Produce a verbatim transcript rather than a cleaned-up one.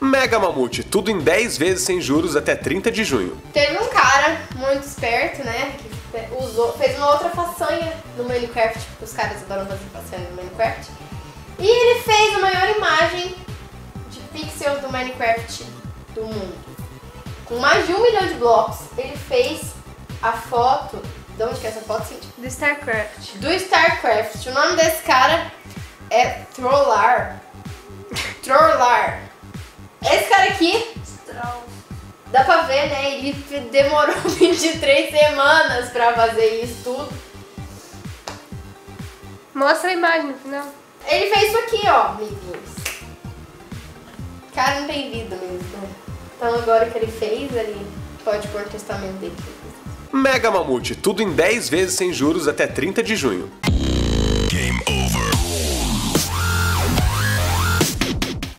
Mega Mamute, tudo em dez vezes sem juros até trinta de junho. Teve um cara muito esperto, né, que usou, fez uma outra façanha no Minecraft, porque os caras adoram fazer façanha no Minecraft. E ele fez a maior imagem de pixels do Minecraft do mundo. Com mais de um milhão de blocos, ele fez a foto... De onde que é essa foto, Cintia? Do StarCraft. Do StarCraft. O nome desse cara é Trollar. Trollar. Esse cara aqui, dá pra ver, né? Ele demorou vinte e três semanas pra fazer isso tudo. Mostra a imagem no final. Ele fez isso aqui, ó, amiguinhos. O cara não tem vida mesmo, né? Então agora que ele fez, ele pode pôr o testamento dele. Mega Mamute, tudo em dez vezes sem juros até trinta de junho.